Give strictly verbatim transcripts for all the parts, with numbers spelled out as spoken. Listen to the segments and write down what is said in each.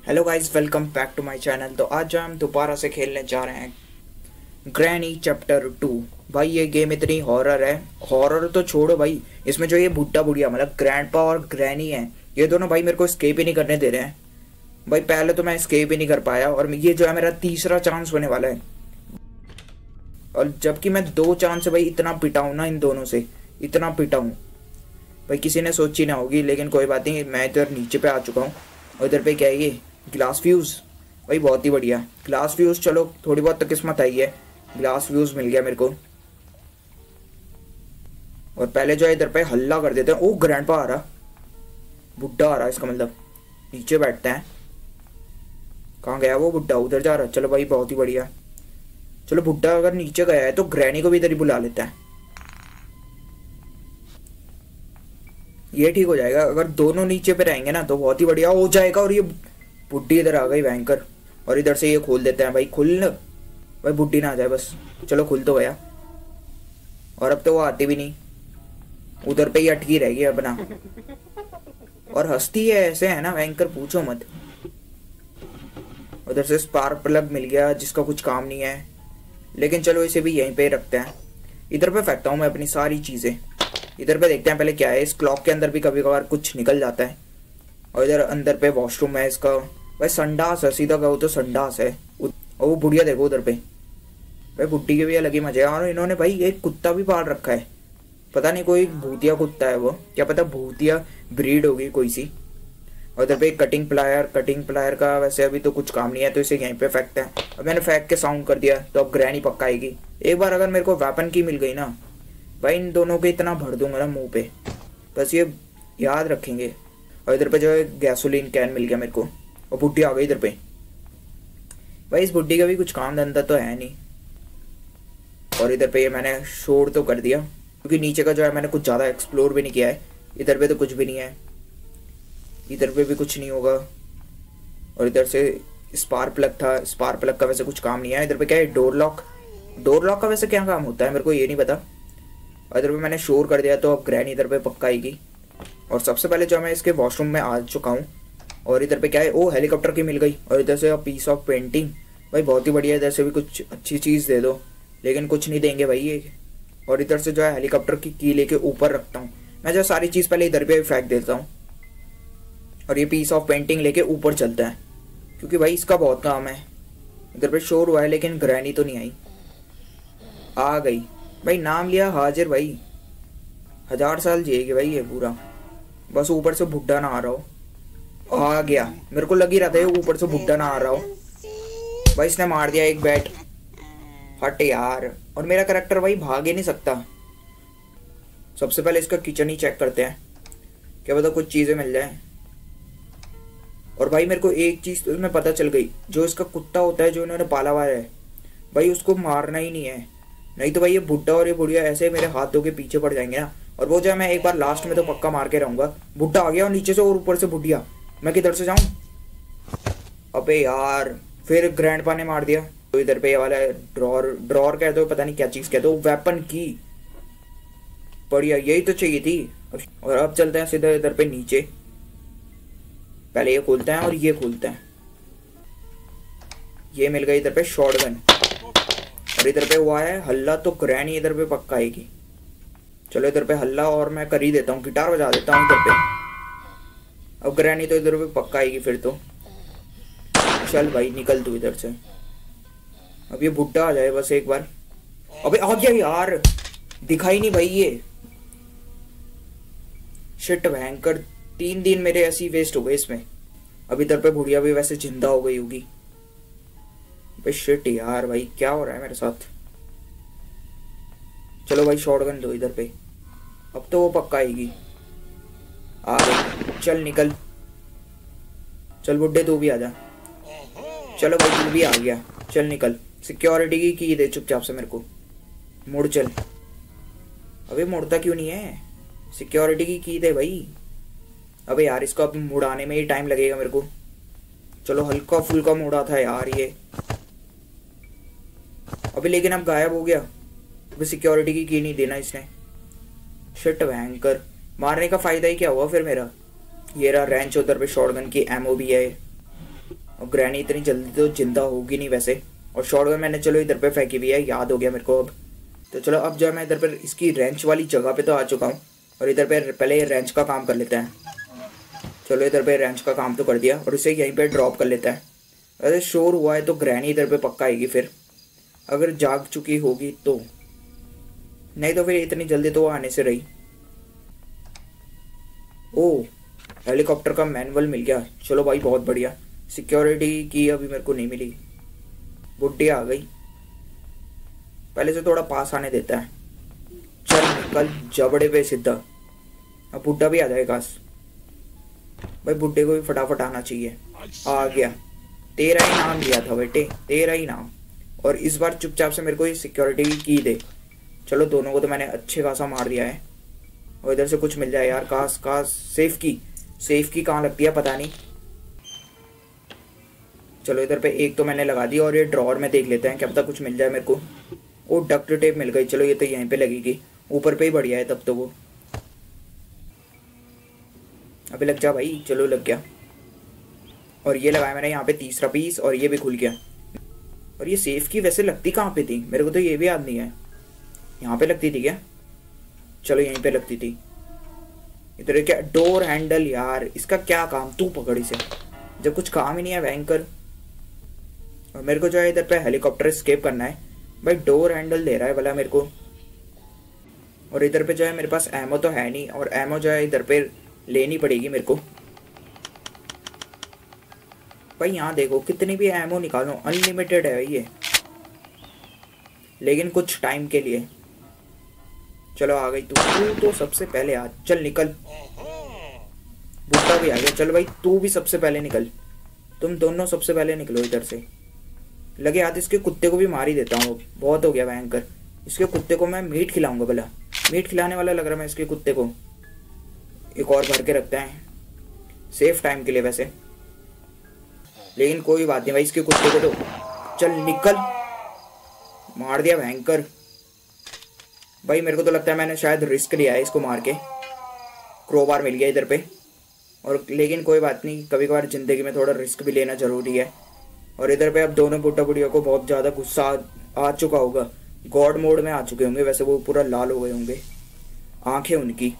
Hello guys, welcome back to my channel. तो आज हम दोबारा से खेलने जा रहे हैं ग्रैनी चैप्टर टू। भाई ये गेम इतनी हॉरर है, हॉरर तो छोड़ो भाई, इसमें जो ये बुड्ढा बुढ़िया मतलब ग्रैंडपा और ग्रैनी है, ये दोनों भाई मेरे को स्केप ही नहीं करने दे रहे हैं। भाई पहले तो मैं स्केप ही नहीं कर पाया और ये जो है मेरा तीसरा चांस होने वाला है। और जबकि मैं दो चांस से भाई इतना पिटा हूँ ना, इन दोनों से इतना पिटा हूँ भाई, किसी ने सोची ना होगी। लेकिन कोई बात नहीं, मैं इधर नीचे पे आ चुका हूँ और इधर पे क्या है ये ग्लास फ्यूज़। भाई बहुत ही बढ़िया ग्लास फ्यूज़। चलो थोड़ी बहुत तो किस्मत आई है, ग्लास फ्यूज़ मिल गया मेरे को। और पहले जो है इधर पे हल्ला कर देते हैं। ओ ग्रैंडपा आ रहा, बुड्ढा आ रहा, इसका मतलब नीचे बैठते हैं। कहाँ गया वो बुड्ढा? उधर जा रहा है। चलो भाई बहुत ही बढ़िया। चलो बुड्ढा अगर नीचे गया है तो ग्रैनी को भी इधर ही बुला लेते हैं, ये ठीक हो जाएगा। अगर दोनों नीचे पे रहेंगे ना तो बहुत ही बढ़िया हो जाएगा। और ये बुड्ढी इधर आ गई भयंकर, और इधर से ये खोल देते हैं। भाई खुल भाई, बुड्ढी ना आ जाए बस। चलो खुल तो गया, और अब तो वो आती भी नहीं, उधर पे ही अटकी रहेगी अपना। और हंसती है ऐसे है ना भयंकर, पूछो मत। उधर से स्पार्क प्लग मिल गया जिसका कुछ काम नहीं है, लेकिन चलो इसे भी यहीं पे रखते हैं। इधर पे फेंकता हूँ मैं अपनी सारी चीज़ें। इधर पे देखते हैं पहले क्या है। इस क्लॉक के अंदर भी कभी कभार कुछ निकल जाता है। और इधर अंदर पे वॉशरूम है इसका। भाई संडास है, सीधा कहो तो संडास है। और वो बुढ़िया देखो उधर पे, भाई बुड्ढी के भी अलग ही मजे हैं। और इन्होंने भाई एक कुत्ता भी पाल रखा है, पता नहीं कोई भूतिया कुत्ता है वो, क्या पता भूतिया ब्रीड होगी कोई सी। और इधर पे एक कटिंग प्लायर, कटिंग प्लायर का वैसे अभी तो कुछ काम नहीं है तो इसे यहीं पे फेंकते हैं। अब मैंने फेंक के साउंड कर दिया तो अब ग्रैनी पक्का आएगी। एक बार अगर मेरे को वेपन की मिल गई ना भाई, इन दोनों के इतना भर दूंगा ना मुंह पे, बस ये याद रखेंगे। और इधर पे जो है गैसोलीन कैन मिल गया मेरे को, और बुड्ढी आ गई इधर पे। भाई इस बुड्ढी का भी कुछ काम धंधा तो है नहीं। और इधर पे ये मैंने शोर तो कर दिया, क्योंकि नीचे का जो है मैंने कुछ ज़्यादा एक्सप्लोर भी नहीं किया है। इधर पे तो कुछ भी नहीं है, इधर पे भी कुछ नहीं होगा। और इधर से स्पार्क प्लग था, स्पार्क प्लग का वैसे कुछ काम नहीं है। इधर पे क्या है, डोर लॉक। डोर लॉक का वैसे क्या काम होता है मेरे को ये नहीं पता। और इधर पे मैंने शोर कर दिया तो अब ग्रैनी इधर पे पक्का आएगी। और सबसे पहले जो मैं इसके वॉशरूम में आ चुका हूँ। और इधर पे क्या है, ओ हेलीकॉप्टर की मिल गई। और इधर से पीस ऑफ पेंटिंग, भाई बहुत ही बढ़िया। इधर से भी कुछ अच्छी चीज़ दे दो, लेकिन कुछ नहीं देंगे भाई ये। और इधर से जो है हेलीकॉप्टर की की लेके ऊपर रखता हूँ मैं। जो सारी चीज़ पहले इधर पे फेंक देता हूँ, और ये पीस ऑफ पेंटिंग लेके ऊपर चलता है, क्योंकि भाई इसका बहुत काम है। इधर पे शोर हुआ है लेकिन ग्रैनी तो नहीं आई। आ गई भाई, नाम लिया हाजिर। भाई हजार साल जिएगी भाई ये पूरा, बस ऊपर से बुड्ढा ना आ रहा हो। आ गया, मेरे को लग ही रहा था ये ऊपर से बुड्ढा ना आ रहा हो। भाई इसने मार दिया एक बैट, हट यार। और मेरा करैक्टर भाई भाग ही नहीं सकता। सबसे पहले इसका किचन ही चेक करते हैं, क्या पता कुछ चीज़ें मिल जाए। और भाई मेरे को एक चीज़ तो इसमें पता चल गई, जो इसका कुत्ता होता है जो इन्होंने पाला हुआ है भाई, उसको मारना ही नहीं है, नहीं तो भाई ये बुड्ढा और ये बुढ़िया ऐसे मेरे हाथों के पीछे पड़ जाएंगे ना। और वो जो है मैं एक बार लास्ट में तो पक्का मार के रहूंगा। बुड्ढा आ गया और नीचे से और ऊपर से बुढ़िया, मैं किधर से जाऊं? अबे यार, फिर ग्रैंडपा ने मार दिया। तो इधर पे ये वाला ड्रॉर, ड्रॉर कह दो पता नहीं क्या चीज़ कह दो, वेपन की, बढ़िया यही तो चाहिए थी। और अब चलते हैं सीधा इधर पे नीचे। पहले ये खोलते हैं और ये खोलते हैं। ये मिल गई इधर पे शॉटगन। और इधर पे हुआ है हल्ला तो ग्रैनी इधर पे पक्का आएगी। चलो इधर पे हल्ला और मैं कर ही देता हूँ, गिटार बजा देता हूँ इधर पे। अब ग्रैनी तो इधर पे पक्का आएगी फिर तो। चल भाई निकल तू इधर से, अब ये बुड्ढा आ जाए बस एक बार। अबे आ गया यार, दिखाई नहीं भाई ये। शिट भयंकर, तीन दिन मेरे ऐसे ही वेस्ट हो गए इसमें। अब इधर पे बुढ़िया भी वैसे जिंदा हो गई होगी। भाई शिट यार, भाई क्या हो रहा है मेरे साथ। चलो भाई शॉटगन दो इधर पे, अब तो वो पक्का आएगी। आ गई, चल निकल। चल बुड्ढे तू भी आ जा। चलो भाई तू भी आ गया, चल निकल। सिक्योरिटी की की दे चुपचाप से मेरे को, मुड़ चल। अबे मुड़ता क्यों नहीं है? सिक्योरिटी की की दे भाई। अबे यार इसको अब मुड़ाने में ही टाइम लगेगा मेरे को। चलो हल्का फुल्का मुड़ा था यार ये। अबे लेकिन अब गायब हो गया। अबे सिक्योरिटी की की नहीं देना इसने। शिट भयंकर, मारने का फायदा ही क्या हुआ फिर मेरा। ये रहा रेंच, उधर पे शॉटगन की एमओ भी है। और ग्रैनी इतनी जल्दी तो जिंदा होगी नहीं वैसे। और शॉटगन मैंने चलो इधर पे फेंकी हुई है, याद हो गया मेरे को अब। तो चलो अब जो है मैं इधर पर इसकी रेंच वाली जगह पे तो आ चुका हूँ और इधर पे पहले रेंच का काम कर लेते हैं। चलो इधर पे रेंच का काम तो कर दिया और इसे यहीं पे ड्रॉप कर लेता है। अरे शोर हुआ है तो ग्रैनी इधर पे पक्का आएगी फिर, अगर जाग चुकी होगी तो, नहीं तो फिर इतनी जल्दी तो वो आने से रही। ओ हेलीकॉप्टर का मैनुअल मिल गया, चलो भाई बहुत बढ़िया। सिक्योरिटी की अभी मेरे को नहीं मिली, बुड्ढी आ गई, पहले से थोड़ा पास आने देता है। चल निकल जबड़े पे सीधा, अब बुड्ढा भी आ जाएगा भाई, बुड्ढे को भी फटाफट आना चाहिए। आ गया, तेरा ही नाम लिया था बेटे, तेरा ही नाम। और इस बार चुपचाप से मेरे को ये सिक्योरिटी की दे। चलो दोनों को तो मैंने अच्छे खासा मार दिया है और इधर से कुछ मिल जाए यार, काश काश। सेफ की, सेफ की कहाँ लगती है पता नहीं। चलो इधर पे एक तो मैंने लगा दी और ये ड्रॉअर में देख लेते हैं, क्या पता कुछ मिल जाए मेरे को। ओ डक्ट टेप मिल गई, चलो ये तो यहीं पे लगेगी, ऊपर पे ही बढ़िया है तब तो वो। अबे लग जा भाई, चलो लग गया। और ये लगाया मैंने यहाँ पे तीसरा पीस और ये भी खुल गया। और ये सेफ की वैसे लगती कहाँ पे थी, मेरे को तो ये भी याद नहीं है। यहाँ पे लगती थी क्या? चलो यहीं पे लगती थी। इधर क्या डोर हैंडल, यार इसका क्या काम, तू पकड़ इसे, जब कुछ काम ही नहीं है भयंकर। और मेरे को जो है इधर पे हेलीकॉप्टर स्केप करना है भाई, डोर हैंडल दे रहा है भला मेरे को। और इधर पे जो है मेरे पास एमो तो है नहीं, और एमो जो है इधर पे लेनी पड़ेगी मेरे को। भाई यहाँ देखो कितनी भी एमो निकालो, अनलिमिटेड है ये, लेकिन कुछ टाइम के लिए। चलो आ गई तू, तू तो सबसे पहले आ, चल निकल। बुड्ढा भी आ गया, चल भाई तू भी सबसे पहले निकल, तुम दोनों सबसे पहले निकलो इधर से। लगे हाथ इसके कुत्ते को भी मार ही देता हूँ, बहुत हो गया भयंकर। इसके कुत्ते को मैं मीट खिलाऊंगा भला, मीट खिलाने वाला लग रहा है मैं इसके कुत्ते को। एक और भर के रखते हैं सेफ टाइम के लिए वैसे, लेकिन कोई बात नहीं भाई, इसके कुत्ते को तो चल निकल, मार दिया भयंकर। भाई मेरे को तो लगता है मैंने शायद रिस्क लिया है इसको मार के, क्रोबार मिल गया इधर पे। और लेकिन कोई बात नहीं, कभी कभार ज़िंदगी में थोड़ा रिस्क भी लेना ज़रूरी है। और इधर पे अब दोनों बुड्ढा बुढ़िया को बहुत ज़्यादा गुस्सा आ चुका होगा, गॉड मोड में आ चुके होंगे वैसे, वो पूरा लाल हो गए होंगे आंखें उनकी।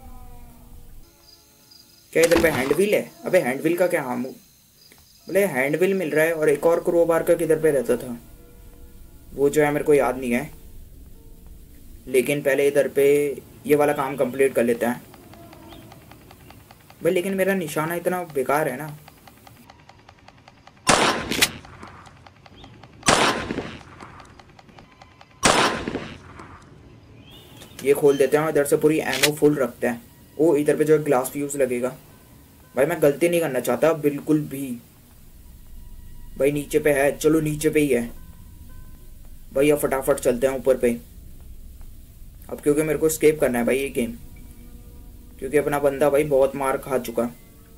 क्या इधर पे हैंडव्हील है? अबे हैंडव्हील का क्या हम, बोले हैंडव्हील मिल रहा है। और एक और क्रोबार का किधर पे रहता था वो जो है मेरे को याद नहीं है, लेकिन पहले इधर पे ये वाला काम कंप्लीट कर लेते हैं भाई। लेकिन मेरा निशाना इतना बेकार है ना, ये खोल देते हैं और इधर से पूरी एमओ फुल रखते हैं। ओ इधर पे जो है ग्लास फ्यूज लगेगा। भाई मैं गलती नहीं करना चाहता बिल्कुल भी। भाई नीचे पे है, चलो नीचे पे ही है भाई, अब फटाफट चलते हैं ऊपर पे अब, क्योंकि मेरे को स्केप करना है भाई ये गेम, क्योंकि अपना बंदा भाई बहुत मार खा चुका।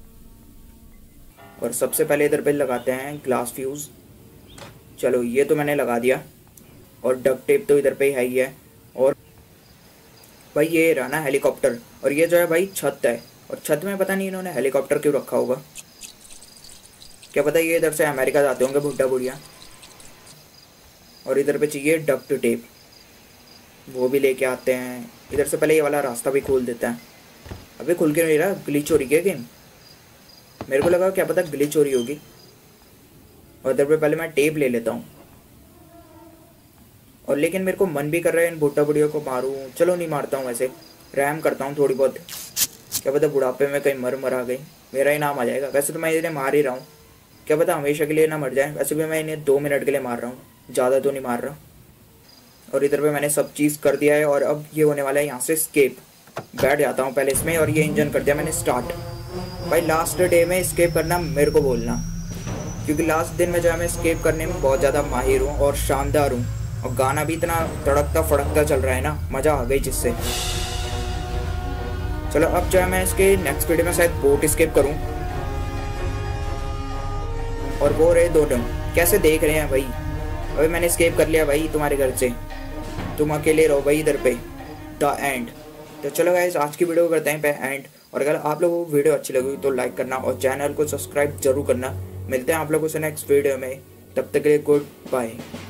और सबसे पहले इधर पे लगाते हैं ग्लास फ्यूज। चलो ये तो मैंने लगा दिया, और डक टेप तो इधर पे ही है ही है। और भाई ये रहा ना हेलीकॉप्टर, और ये जो है भाई छत है, और छत में पता नहीं इन्होंने हेलीकॉप्टर क्यों रखा होगा, क्या पता ये इधर से अमेरिका जाते होंगे बुड्ढा बुढ़िया। और इधर पे चाहिए डक्ट टेप, वो भी लेके आते हैं। इधर से पहले ये वाला रास्ता भी खोल देता है। अबे खुल के नहीं रहा, ग्लिच हो रही है गेम, मेरे को लगा क्या पता ग्लिच हो रही होगी। और इधर पे पहले मैं टेप ले लेता हूँ, और लेकिन मेरे को मन भी कर रहा है इन बुड्ढा बुढ़िया को मारूं। चलो नहीं मारता हूँ, वैसे रैम करता हूँ थोड़ी बहुत, क्या पता बुढ़ापे में कहीं मर मर आ गई, मेरा ही नाम आ जाएगा। वैसे तो मैं इन्हें मार ही रहा हूँ, क्या पता हमेशा के लिए ना मर जाए। वैसे भी मैं इन्हें दो मिनट के लिए मार रहा हूँ, ज़्यादा तो नहीं मार रहा। और इधर पे मैंने सब चीज़ कर दिया है, और अब ये होने वाला है यहाँ से स्केप। बैठ जाता हूँ पहले इसमें, और ये इंजन कर दिया मैंने स्टार्ट। भाई लास्ट डे में स्केप करना मेरे को बोलना, क्योंकि लास्ट दिन में जो है मैं स्केप करने में बहुत ज़्यादा माहिर हूँ और शानदार हूँ। और गाना भी इतना तड़कता फड़कता चल रहा है ना, मज़ा आ गई जिससे। चलो अब जो है मैं इसके नेक्स्ट वीडियो में शायद बोट स्केप करूँ। और वो रहे दोनों कैसे देख रहे हैं भाई, अभी मैंने स्केप कर लिया भाई तुम्हारे घर से, तुम अकेले रहो भाई इधर पे, द एंड। तो चलो गाइस आज की वीडियो को करते हैं पे एंड। और अगर आप लोगों को वीडियो अच्छी लगी तो लाइक करना और चैनल को सब्सक्राइब जरूर करना। मिलते हैं आप लोगों से नेक्स्ट वीडियो में, तब तक के लिए गुड बाय।